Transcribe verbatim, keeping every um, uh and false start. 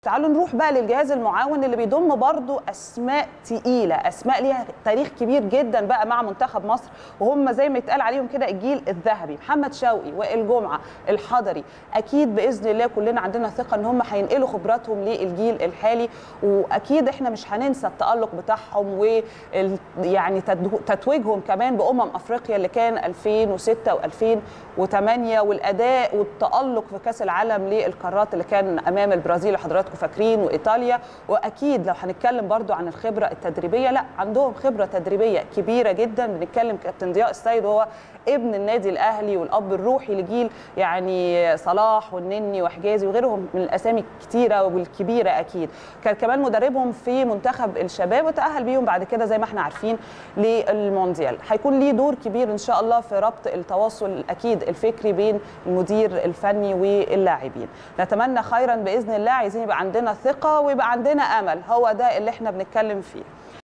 تعالوا نروح بقى للجهاز المعاون اللي بيضم برضو اسماء تقيله، اسماء ليها تاريخ كبير جدا بقى مع منتخب مصر، وهم زي ما يتقال عليهم كده الجيل الذهبي. محمد شوقي، وائل جمعه، الحضري، اكيد باذن الله كلنا عندنا ثقه ان هم هينقلوا خبراتهم للجيل الحالي، واكيد احنا مش هننسى التالق بتاعهم و يعني تتويجهم كمان بامم افريقيا اللي كان ألفين وستة وألفين وثمانية، والاداء والتالق في كاس العالم للقارات اللي كان امام البرازيل حضراتكم فاكرين، وايطاليا. واكيد لو هنتكلم برضو عن الخبره التدريبيه، لا عندهم خبره تدريبيه كبيره جدا. بنتكلم كابتن ضياء السيد وهو ابن النادي الاهلي والاب الروحي لجيل يعني صلاح والنني وحجازي وغيرهم من الاسامي الكتيره والكبيره. اكيد كان كمان مدربهم في منتخب الشباب وتاهل بيهم بعد كده زي ما احنا عارفين للمونديال. هيكون ليه دور كبير ان شاء الله في ربط التواصل اكيد الفكري بين المدير الفني واللاعبين. نتمنى خيرا باذن الله. عايزين يبقى عندنا ثقه ويبقى عندنا امل، هو ده اللي احنا بنتكلم فيه.